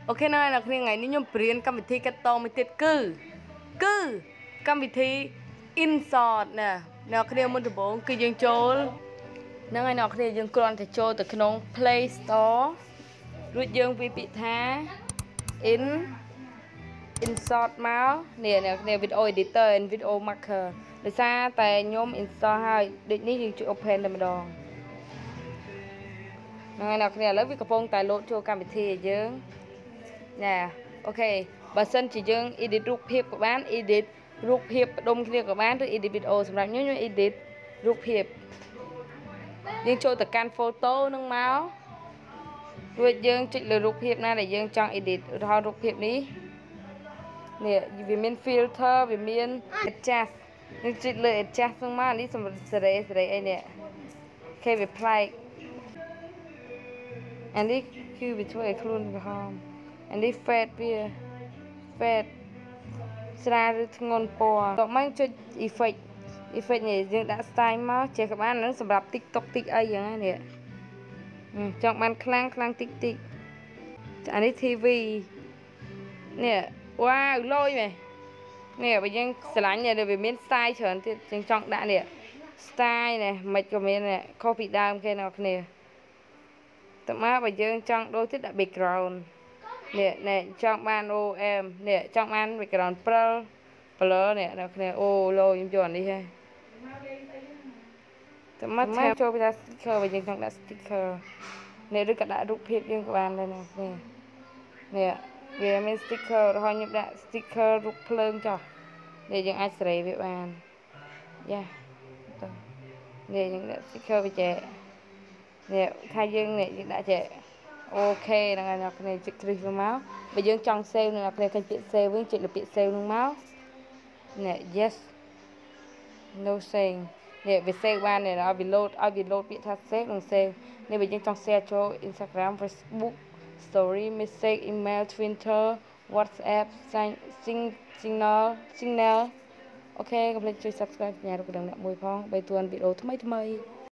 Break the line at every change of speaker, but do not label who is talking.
ok này là khi ngày ní nhung priên cam vị thi cắt to mới tiết cứ cam vị thi inshot nè nào khi muốn từ bốn cứ dương trôi nó ngày nào khi dương còn thể trôi từ cái nón Play Store rồi dương vi bị thá inshot máu nè video editor video marker để xa tại nhóm inshot hai định ní dương chụp open để mà đòn ngày nào khi lấy cái phong tài lột cho cam vị thi dương nè ok bà sân chỉ dương editรูปភាពcủa bạn editรูปភាព đông kia của bạn rồi edit video សម្រាប់ញ edit រូបភាពយើងចូលទៅកាន់ photo នឹងមករួចយើងចុចលើរូបភាពណាដែលយើងចង់ edit ឧទាហរណ៍រូបភាពនេះនេះវាមាន filter វាមាន adjust យើងចុចលើ adjust ហ្នឹងមកនេះសម្រាប់សេរីអីនេះគេវាប្លែកអានេះគឺវាធ្វើឲ្យខ្លួនក្រហមអានេះ fade វា fade ស្រាលឬធ្ងន់ពណ៌តោះមកចុច effect នេះយើងដាក់ style មកចេះក៏បានហ្នឹងសម្រាប់ TikTok តិចអីយ៉ាងហ្នឹងនេះចង់បានខ្លាំងតិចអានេះ TV នេះវ៉ាវលយមែននេះបើយើងស្រឡាញ់នេះវាមាន style ច្រើនទៀតយើងចង់ដាក់នេះ style នេះមិនក៏មានខុសពីដើមគេអ្នកគ្នាតើមកបើយើងចង់ដូចទៀតដាក់ background នេះចង់បាន OM នេះចង់បាន background blur នេះអ្នកគ្នាអូឡូខ្ញុំយកអានេះហ៎តើមកចូលពី sticker បើយើងចង់ដាក់ sticker នេះឬក៏ដាក់រូបភាពយើងក៏បានដែរអ្នកគ្នានេះវាមាន sticker រហូតខ្ញុំដាក់ sticker រូបភ្លើងចុះនេះយើងអាចសេរីវាបានយ៉ានេះយើងដាក់ sticker វាចែនេះថាយើងនេះយើងដាក់ចែអូខេហ្នឹងហើយអ្នកគ្នាចុចគ្រីសមកបើយើងចង់ save អ្នកគ្នាឃើញពាក្យ save វិញចុចលើពាក្យ save ហ្នឹងមកនេះ yes no saying នេះវា save បាននេះឲ្យវា load ពាក្យថា save និង save នេះបើយើងចង់ share ចូល Instagram Facebook story message email Twitter WhatsApp signal អូខេកុំភ្លេចជួយ subscribe ញ៉ាំរូបកណ្ដឹងអ្នកមួយផងបីទួនវីដេអូថ្មី